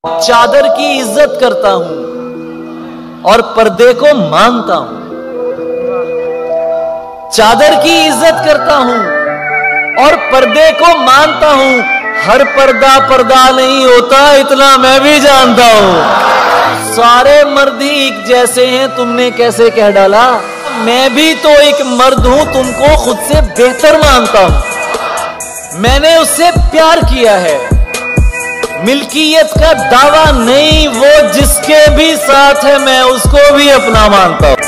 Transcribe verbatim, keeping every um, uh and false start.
चादर की इज्जत करता हूं और पर्दे को मानता हूं। चादर की इज्जत करता हूं और पर्दे को मानता हूं। हर पर्दा पर्दा नहीं होता, इतना मैं भी जानता हूं। सारे मर्द ही एक जैसे हैं, तुमने कैसे कह डाला? मैं भी तो एक मर्द हूं, तुमको खुद से बेहतर मानता हूं। मैंने उससे प्यार किया है, मिल्कियत का दावा नहीं, वो जिसके भी साथ है मैं उसको भी अपना मानता हूं।